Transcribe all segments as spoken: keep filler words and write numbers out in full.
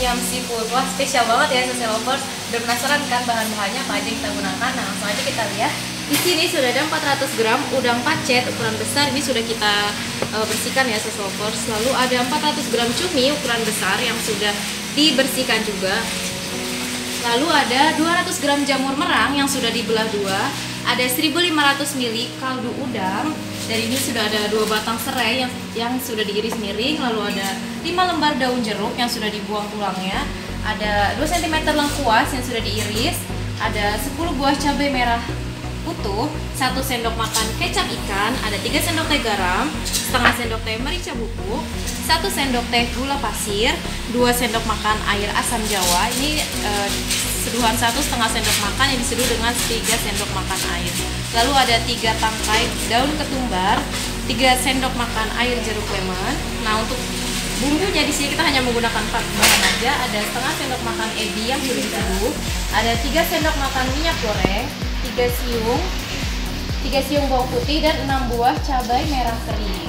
yum seafood. Wah, spesial banget ya Sase Lovers. Udah penasaran kan bahan-bahannya apa aja yang kita gunakan? Nah, langsung aja kita lihat. Di sini sudah ada empat ratus gram udang pacet ukuran besar, ini sudah kita uh, bersihkan ya Sase Lovers. Lalu ada empat ratus gram cumi ukuran besar yang sudah dibersihkan juga. Lalu ada dua ratus gram jamur merang yang sudah dibelah dua, ada seribu lima ratus mililiter kaldu udang, dan ini sudah ada dua batang serai yang, yang sudah diiris miring. Lalu ada lima lembar daun jeruk yang sudah dibuang tulangnya, ada dua sentimeter lengkuas yang sudah diiris, ada sepuluh buah cabai merah utuh, satu sendok makan kecap ikan, ada tiga sendok teh garam, setengah sendok teh merica bubuk, satu sendok teh gula pasir, dua sendok makan air asam jawa. Ini eh, seduhan satu setengah sendok makan yang diseduh dengan tiga sendok makan air. Lalu ada tiga tangkai daun ketumbar, tiga sendok makan air jeruk lemon. Nah, untuk bumbunya di sini kita hanya menggunakan empat bahan aja. Ada setengah sendok makan ebi yang sudah diseduh, ada tiga sendok makan minyak goreng, tiga siung, tiga siung bawang putih, dan enam buah cabai merah kering.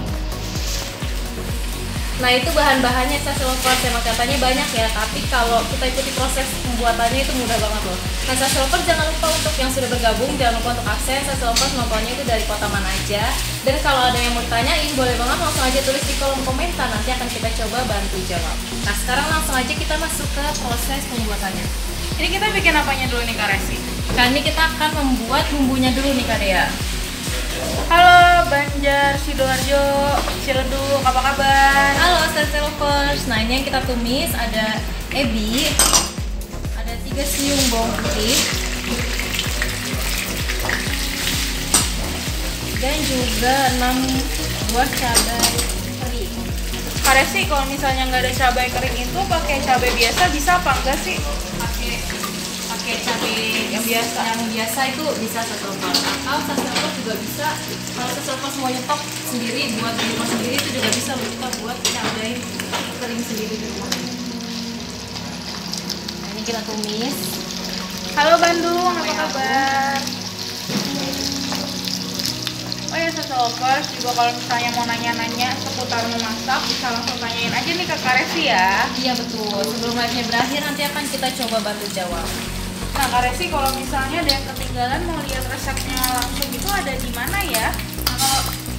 Nah, itu bahan-bahannya Sase Lovers. Emang katanya banyak ya, tapi kalau kita ikuti proses pembuatannya itu mudah banget loh. Nah, Sase Lovers jangan lupa untuk yang sudah bergabung, jangan lupa untuk akses Sase Lovers nontonnya itu dari kota mana aja. Dan kalau ada yang mau ditanyain, boleh banget langsung aja tulis di kolom komentar, nanti akan kita coba bantu jawab. Nah, sekarang langsung aja kita masuk ke proses pembuatannya. Ini kita bikin apanya dulu nih Kak Resi? Kali ini kita akan membuat bumbunya dulu nih Kak Dea. Halo Banjar, Sidoarjo, Ciledug, apa kabar? Halo Sase Lovers. Nah, ini yang kita tumis ada ebi, ada tiga siung bawang putih, dan juga enam buah cabai kering. Kak Resi, kalau misalnya nggak ada cabai kering itu pakai cabai biasa bisa apa enggak sih? Pakai pakai cabai yang biasa, yang biasa itu bisa Sase Lovers. Atau Sase Lovers juga bisa. Kalau Sase Lovers mau nyetok sendiri, buat di rumah sendiri itu juga bisa loh, kita buat cabai kering sendiri di rumah. Nah, ini kita tumis. Halo Bandung, apa kabar? Oh ya Sase Lovers, juga kalau misalnya mau nanya-nanya seputar memasak bisa langsung tanyain aja nih ke Kak Resi ya. Iya betul, sebelum live-nya berakhir nanti akan kita coba bantu jawab. Nah Kak Resi, kalau misalnya ada yang ketinggalan mau lihat resepnya langsung itu ada di mana ya? Nah, kalau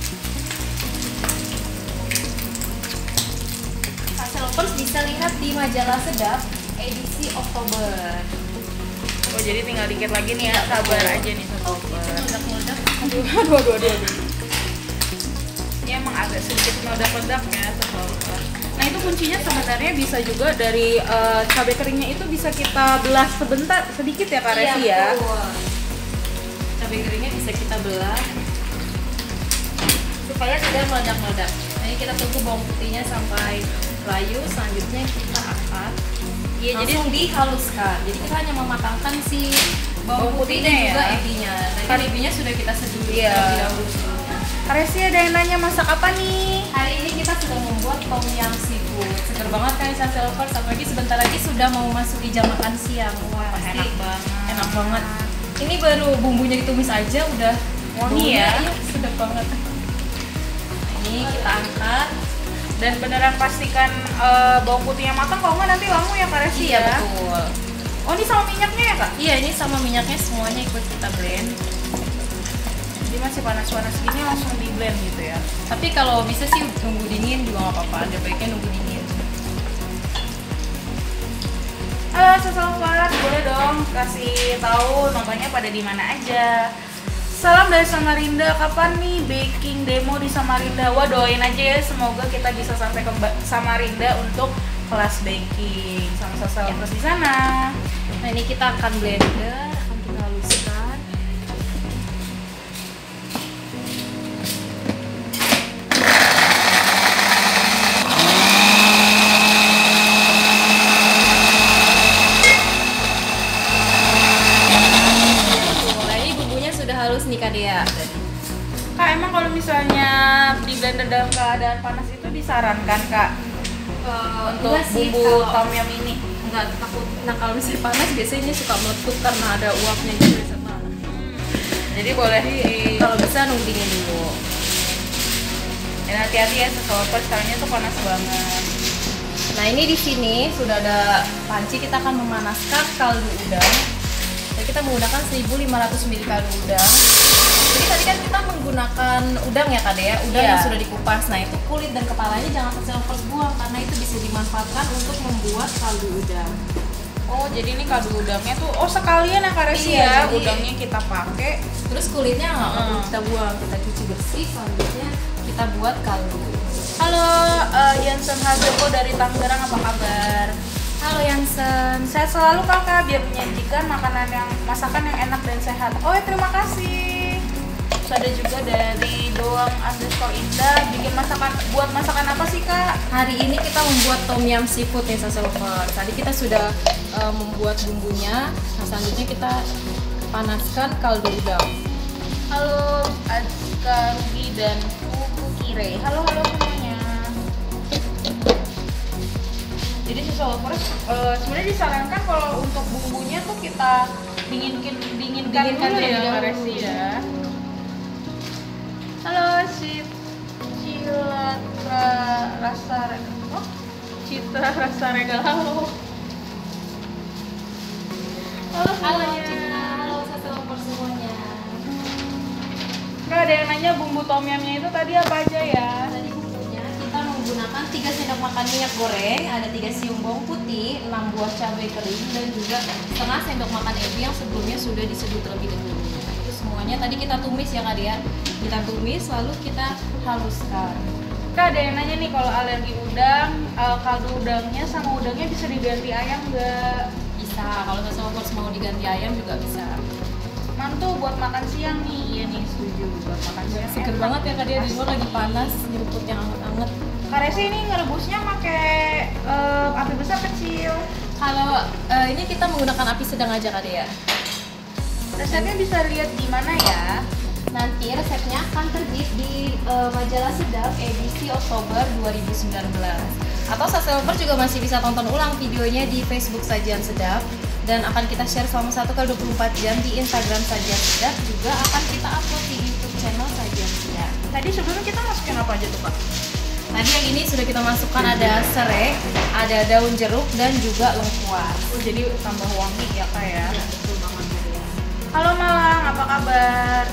Sase Lovers bisa lihat di majalah Sedap edisi Oktober. Oh jadi tinggal dikit lagi nih ya, sabar aja nih Sase Lovers. Meledak-meledak. Aduh, aduh, aduh, aduh, aduh. Ya emang agak sedikit meledak-ledak ya Sase Lovers. Nah itu kuncinya sebenarnya bisa juga dari uh, cabai keringnya itu bisa kita belah sebentar, sedikit ya Kak Resi ya. Betul. Cabai keringnya bisa kita belah supaya tidak meledak-meledak. Nah, ini kita tunggu bawang putihnya sampai layu. Selanjutnya kita akan Iya, jadi langsung dihaluskan. Jadi kita hanya mematangkan si bawang Bawang putih putihnya dan juga ya? ebinya. Nah, Kan- ini ebinya sudah kita seduh Iya. terlebih dahulu sebelumnya. Kak Resi ada yang nanya masak apa nih? Hari ini kita sudah membuat tom yum seafood. Seger banget kan Sase Lovers, apalagi sebentar lagi sudah mau masuk di jam makan siang. Wah, pasti enak banget. Enak banget. Ini baru bumbunya ditumis aja udah Wangi ya? Iya, sedap banget. Nah, ini kita angkat. Dan beneran pastikan uh, bawang putihnya matang, kalau nggak nanti wangu ya Kak Resi Iya ya? betul. Oh ini sama minyaknya ya Kak? Iya, ini sama minyaknya semuanya ikut kita blend. Jadi masih panas-panas gini langsung di blend gitu ya? Tapi kalau bisa sih nunggu dingin juga nggak apa-apa. Ada baiknya nunggu dingin. Halo Sase Lovers, boleh dong kasih tahu nontonnya pada di mana aja. Salam dari Samarinda, kapan nih baking demo di Samarinda? Wah doain aja ya, semoga kita bisa sampai ke Ba- Samarinda untuk kelas baking sama Sase Lovers di sana. Nah, ini kita akan blender, akan kita haluskan. Nah, ini bumbunya sudah halus nih Kak Dea. Kak, emang kalau misalnya di blender dalam keadaan panas itu disarankan Kak Uh, untuk bumbu tom yum ini? Enggak, takut. Nah, kalau misalnya panas biasanya suka meletup karena ada uapnya gitu di sana. Jadi boleh di Kalau bisa nunggu dingin dulu. dan hati-hati ya Sase Lovers, sekarangnya tuh panas banget. Nah ini di sini sudah ada panci, kita akan memanaskan kaldu udang. Jadi kita menggunakan seribu lima ratus mililiter kaldu udang. Jadi tadi kan kita menggunakan udang ya Kak Dea, udang Iya. yang sudah dikupas. Nah itu kulit dan kepalanya jangan Sasa Lovers buang karena itu bisa dimanfaatkan untuk membuat kaldu udang. Oh, jadi ini kaldu udangnya tuh, oh sekalian ya Kak Resi Iya, ya, jadi- udangnya kita pakai. Terus kulitnya nggak perlu Hmm. kita buang, kita cuci bersih, selanjutnya kita buat kaldu. Halo, uh, Yansen Hazoko dari Tangerang, apa kabar? Halo Yansen. Sehat selalu kakak, biar menyajikan makanan yang masakan yang enak dan sehat. Oh ya, terima kasih. Terus ada juga dari Doang underscore Indah, bikin masakan, buat masakan apa sih kak? Hari ini kita membuat tom yum seafood nih Sasa Lovers. Tadi kita sudah uh, membuat bumbunya. Nah selanjutnya kita panaskan kaldu udang. Halo Azka Ruby dan Kuku Kire. Halo halo semuanya. Jadi Sasa Lovers uh, sebenarnya disarankan kalau untuk bumbunya tuh kita dinginkan dinginkan, Dinginkan dulu ya terlebih Kak dahulu. Resi ya. Halo Cit Cilatra Rasa oh, Citra Rasa Regal. Halo. Halo Halo semuanya. Citra, halo Sasa Lovers semuanya. Kak, ada yang nanya bumbu tom yumnya itu tadi apa aja ya? Tadi bumbunya kita menggunakan tiga sendok makan minyak goreng, ada tiga siung bawang putih, enam buah cabai kering, dan juga setengah sendok makan ebi yang sebelumnya sudah diseduh terlebih dahulu. Nah, itu semuanya tadi kita tumis ya Kak Dia. Kita tumis lalu kita haluskan. Kak, ada yang nanya nih kalau alergi udang, uh, kaldu udangnya sama udangnya bisa diganti ayam nggak? Bisa, kalau Sasa Lovers mau diganti ayam juga bisa. Mantu buat makan siang nih, iya nih setuju buat makan siang. Seger enak. banget ya Kak Dia, di luar lagi panas, nyeruput yang anget-anget. Kak Resi ini ngerebusnya pakai uh, api besar kecil. Kalau eh, ini kita menggunakan api sedang aja Kak Dia. Resepnya bisa lihat di mana ya? Nanti resepnya akan terbit di eh, majalah Sedap edisi Oktober dua ribu sembilan belas. Atau Sasa Lovers juga masih bisa tonton ulang videonya di Facebook Sajian Sedap, dan akan kita share selama satu kali dua puluh empat jam di Instagram Sajian Sedap, juga akan kita upload di YouTube channel Sajian Sedap. Tadi sebelumnya kita masukin apa aja tuh Kak? Tadi yang ini sudah kita masukkan ada serai, ada daun jeruk, dan juga lengkuas. Oh, jadi tambah wangi ya Kak ya? Ya, betul banget Kak Dia. Halo Malang, apa kabar?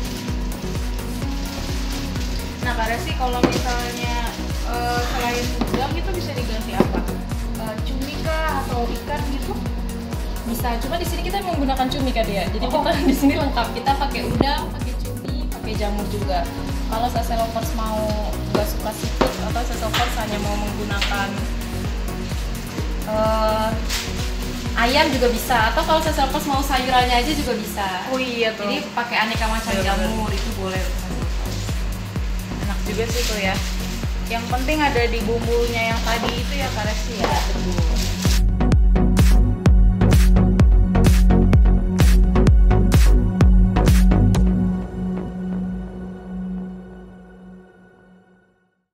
Nah Kak Resi, kalau misalnya eh, selain udang itu bisa diganti apa? Eh, cumi kah atau ikan gitu? Bisa, cuma di sini kita menggunakan cumi Kak Dia. Jadi Oh. kita di sini lengkap. Kita pakai udang, pakai cumi, pakai jamur juga. Kalau Sasa Lovers mau nggak suka seafood atau Sasa Lovers hanya mau menggunakan eh, ayam juga bisa. Atau kalau Sasa Lovers mau sayurannya aja juga bisa. Oh iya tuh. Jadi pakai aneka macam Bener-bener. jamur itu boleh. enak juga sih tuh ya. Yang penting ada di bumbunya yang tadi itu ya Kak Resi ya. Betul.